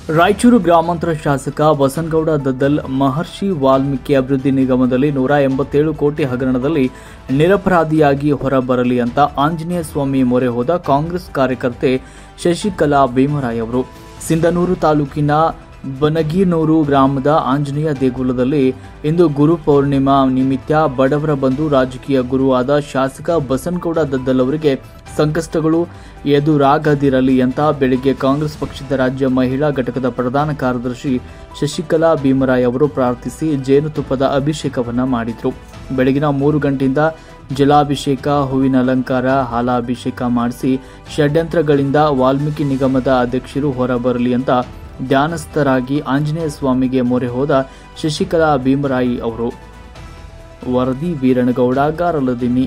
ರಾಯಚೂರು ಗ್ರಾಮಾಂತರ ಶಾಸಕ ಬಸನಗೌಡ ದದ್ದಲ್ ಮಹರ್ಷಿ ವಾಲ್ಮೀಕಿ ಅಭಿವೃದ್ಧಿ ನಿಗಮದಲ್ಲಿ 187 ಕೋಟಿ ಹಗರಣದಲ್ಲಿ ನಿರಪರಾಧಿಯಾಗಿ ಹೊರಬರಲಿ ಅಂತ ಆಂಜನೇಯ ಸ್ವಾಮಿ ಮೊರೆ ಹೋದ ಕಾಂಗ್ರೆಸ್ ಕಾರ್ಯಕರ್ತೆ ಶಶಿಕಲಾ ಭೀಮರಾಯ್ ಅವರು ಸಿಂಧನೂರು ತಾಲೂಕಿನ ಬನಗೀನೂರು ಗ್ರಾಮದ ಆಂಜನೇಯ ದೇಗುಲದಲ್ಲಿ ಇಂದು ಗುರು ಪೌರ್ಣಿಮಾ ನಿಮಿತ್ತ ಬಡವರ ಬಂಧು ರಾಜಕೀಯ ಗುರುವಾದ ಶಾಸಕ ಬಸನಗೌಡ ದದ್ದಲ್ ಅವರಿಗೆ ಸಂಕಷ್ಟಗಳು ಎದುರಾಗದಿರಲಿ ಅಂತ ಬೆಳಿಗ್ಗೆ ಕಾಂಗ್ರೆಸ್ ಪಕ್ಷದ ರಾಜ್ಯ ಮಹಿಳಾ ಘಟಕದ ಪ್ರಧಾನ ಕಾರ್ಯದರ್ಶಿ ಶಶಿಕಲಾ ಭೀಮರಾಯ್ ಅವರು ಪ್ರಾರ್ಥಿಸಿ ಜೇನುತುಪ್ಪದ ಅಭಿಷೇಕವನ್ನ ಮಾಡಿದರು. ಬೆಳಗಿನ 3 ಗಂಟೆಯಿಂದ ಜಲಾಭಿಷೇಕ, ಹೂವಿನ ಅಲಂಕಾರ, ಹಾಲಾಭಿಷೇಕ ಮಾಡಿಸಿ ಷಡ್ಯಂತ್ರಗಳಿಂದ ವಾಲ್ಮೀಕಿ ನಿಗಮದ ಅಧ್ಯಕ್ಷರು ಹೊರಬರಲಿ ಅಂತ ಧ್ಯಾನಸ್ಥರಾಗಿ ಆಂಜನೇಯ ಸ್ವಾಮಿಗೆ ಮೊರೆ ಹೋದ ಶಶಿಕಲಾ ಭೀಮರಾಯಿ ಅವರು. ವರದಿ ವೀರನಗೌಡ ಗಾರಲದಿನ್ನಿ.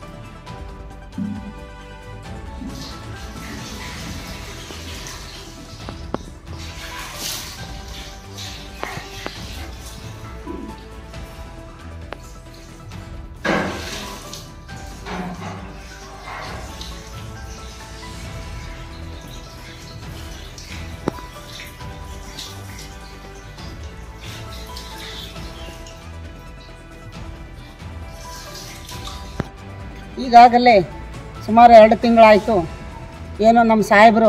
ಈಗಾಗಲೇ ಸುಮಾರು 2 ತಿಂಗಳಾಯಿತು ಏನು ನಮ್ಮ ಸಾಹೇಬರು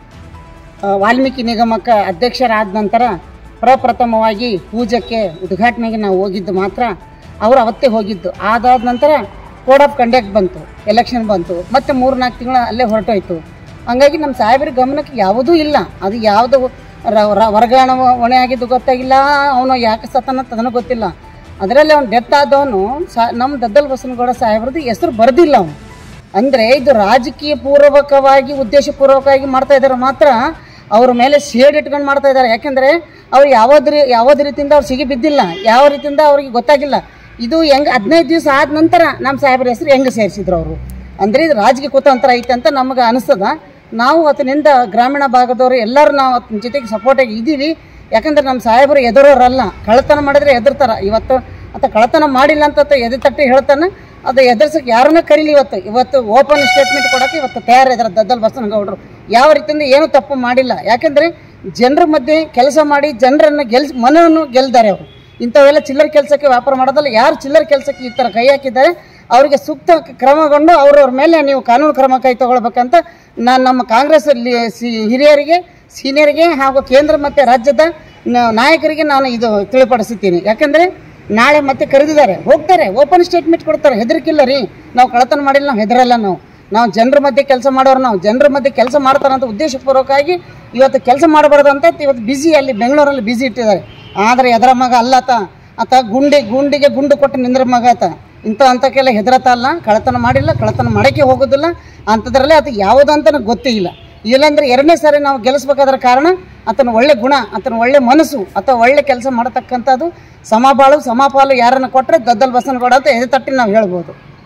ವಾಲ್ಮೀಕಿ ನಿಗಮಕ್ಕೆ ಅಧ್ಯಕ್ಷರಾದ ನಂತರ ಪ್ರಪ್ರಥಮವಾಗಿ ಪೂಜೆಗೆ ಉದ್ಘಾಟನೆಗೆ ನಾವು ಹೋಗಿದ್ದು ಮಾತ್ರ ಅವರು ಅವತ್ತೇ ಹೋಗಿದ್ದು. ಅದಾದ ನಂತರ ಕೋಡ್ ಆಫ್ ಕಂಡಕ್ಟ್ ಬಂತು, ಎಲೆಕ್ಷನ್ ಬಂತು, ಮತ್ತು 3-4 ತಿಂಗಳು ಅಲ್ಲೇ ಹೊರಟೋಯ್ತು. ಹಂಗಾಗಿ ನಮ್ಮ ಸಾಹೇಬರ ಗಮನಕ್ಕೆ ಯಾವುದೂ ಇಲ್ಲ. ಅದು ಯಾವುದು ವರ್ಗಾವಣೆ ಹೊಣೆ ಆಗಿದ್ದು ಗೊತ್ತಾಗಿಲ್ಲ, ಅವನು ಯಾಕೆ ಸತ್ತನ ತನಗೆ ಗೊತ್ತಿಲ್ಲ. ಅದರಲ್ಲಿ ಅವ್ನು ಡೆತ್ ಆದವನು ನಮ್ಮ ದದ್ದಲ್ ಬಸನಗೌಡ ಸಾಹೇಬ್ರದ್ದು ಹೆಸರು ಬರೆದಿಲ್ಲ ಅವನು. ಅಂದರೆ ಇದು ರಾಜಕೀಯ ಪೂರ್ವಕವಾಗಿ ಉದ್ದೇಶಪೂರ್ವಕವಾಗಿ ಮಾಡ್ತಾ ಇದ್ದಾರೆ, ಮಾತ್ರ ಅವ್ರ ಮೇಲೆ ಶೇಡ್ ಇಟ್ಕೊಂಡು ಮಾಡ್ತಾ ಇದ್ದಾರೆ. ಯಾಕೆಂದರೆ ಅವ್ರು ಯಾವುದೇ ರೀತಿಯಿಂದ ಅವ್ರು ಸಿಗಿ ಬಿದ್ದಿಲ್ಲ, ಯಾವ ರೀತಿಯಿಂದ ಅವ್ರಿಗೆ ಗೊತ್ತಾಗಿಲ್ಲ. ಇದು ಹೆಂಗೆ 15 ದಿವಸ ಆದ ನಂತರ ನಮ್ಮ ಸಾಹೇಬ್ರ ಹೆಸರು ಹೆಂಗೆ ಸೇರಿಸಿದ್ರು ಅವರು. ಅಂದರೆ ಇದು ರಾಜಕೀಯ ಕುತಂತ್ರ ಐತೆ ಅಂತ ನಮಗೆ ಅನಿಸ್ತದ. ನಾವು ಅದರಿಂದ ಗ್ರಾಮೀಣ ಭಾಗದವರು ಎಲ್ಲರೂ ನಾವು ಅತನ ಜೊತೆಗೆ ಸಪೋರ್ಟಾಗಿ ಇದ್ದೀವಿ. ಯಾಕಂದ್ರೆ ನಮ್ಮ ಸಾಹೇಬರು ಎದುರೋರಲ್ಲ, ಕಳ್ಳತನ ಮಾಡಿದ್ರೆ ಎದುರ್ತಾರೆ. ಇವತ್ತು ಕಳ್ಳತನ ಮಾಡಿಲ್ಲ ಅಂತ ಎದೆ ತಟ್ಟಿ ಹೇಳ್ತಾನೆ, ಅದು ಎದುರ್ಸಕ್ಕೆ ಯಾರನ್ನ ಕರೀಲಿ. ಇವತ್ತು ಓಪನ್ ಸ್ಟೇಟ್ಮೆಂಟ್ ಕೊಡೋಕ್ಕೆ ಇವತ್ತು ತಯಾರಿದ್ದಾರೆ ದದ್ದಲ್ ಬಸನಗೌಡರು. ಯಾವ ರೀತಿಯಿಂದ ಏನೂ ತಪ್ಪು ಮಾಡಿಲ್ಲ. ಯಾಕೆಂದರೆ ಜನರ ಮಧ್ಯೆ ಕೆಲಸ ಮಾಡಿ ಜನರನ್ನು ಮನವನ್ನು ಗೆಲ್ದಾರೆ ಅವರು. ಇಂಥವೆಲ್ಲ ಚಿಲ್ಲರ್ ಕೆಲಸಕ್ಕೆ ವ್ಯಾಪಾರ ಮಾಡೋದಲ್ಲ. ಯಾರು ಚಿಲ್ಲರ್ ಕೆಲಸಕ್ಕೆ ಈ ಥರ ಕೈ ಹಾಕಿದ್ದಾರೆ ಅವರಿಗೆ ಸೂಕ್ತ ಕ್ರಮಗೊಂಡು ಅವ್ರವ್ರ ಮೇಲೆ ನೀವು ಕಾನೂನು ಕ್ರಮ ಕೈ ತಗೊಳ್ಬೇಕಂತ ನಾನು ನಮ್ಮ ಕಾಂಗ್ರೆಸ್ ಹಿರಿಯರಿಗೆ, ಸೀನಿಯರಿಗೆ ಹಾಗೂ ಕೇಂದ್ರ ಮತ್ತು ರಾಜ್ಯದ ನಾಯಕರಿಗೆ ನಾನು ಇದು ತಿಳಿಪಡಿಸುತ್ತೀನಿ. ಯಾಕೆಂದರೆ ನಾಳೆ ಮತ್ತೆ ಕರೆದಿದ್ದಾರೆ, ಹೋಗ್ತಾರೆ, ಓಪನ್ ಸ್ಟೇಟ್ಮೆಂಟ್ ಕೊಡ್ತಾರೆ. ಹೆದರಿಕಿಲ್ಲ ರೀ, ನಾವು ಕಳ್ಳತನ ಮಾಡಿಲ್ಲ, ನಾವು ಹೆದರಲ್ಲ. ನಾವು ಜನರ ಮಧ್ಯೆ ಕೆಲಸ ಮಾಡೋರು, ನಾವು ಜನರ ಮಧ್ಯೆ ಕೆಲಸ ಮಾಡ್ತಾರಂತ ಉದ್ದೇಶಪೂರ್ವಕವಾಗಿ ಇವತ್ತು ಕೆಲಸ ಮಾಡಬಾರ್ದು ಅಂತ ಇವತ್ತು ಬಿಸಿ ಅಲ್ಲಿ ಬೆಂಗಳೂರಲ್ಲಿ ಬಿಸಿ ಇಟ್ಟಿದ್ದಾರೆ. ಆದರೆ ಎದರ ಮಗ ಅಲ್ಲ ಆತ ಗುಂಡಿಗೆ ಗುಂಡು ಕೊಟ್ಟು ನಿಂದ್ರ ಮಗ ಆತ. ಅಂಥಕ್ಕೆಲ್ಲ ಹೆದರತ ಅಲ್ಲ, ಕಳ್ಳತನ ಮಾಡಿಲ್ಲ, ಕಳ್ಳತನ ಮಾಡೋಕ್ಕೆ ಹೋಗೋದಿಲ್ಲ. ಅಂಥದ್ರಲ್ಲೇ ಆತ ಯಾವುದಂತ ನನಗೆ ಗೊತ್ತೇ ಇಲ್ಲ. ಇಲ್ಲಾಂದರೆ 2ನೇ ಸಾರಿ ನಾವು ಗೆಲ್ಲಿಸ್ಬೇಕಾದ್ರ ಕಾರಣ ಆತನ ಒಳ್ಳೆ ಗುಣ, ಆತನ ಒಳ್ಳೆ ಮನಸ್ಸು, ಅಥವಾ ಒಳ್ಳೆ ಕೆಲಸ ಮಾಡತಕ್ಕಂಥದ್ದು. ಸಮಬಾಳು ಸಮಪಾಲು ಯಾರನ್ನು ಕೊಟ್ಟರೆ ದದ್ದಲ್ ಬಸನಗೌಡ ಅಂತ ಎದೆ ತಟ್ಟಿ ನಾವು ಹೇಳ್ಬೋದು.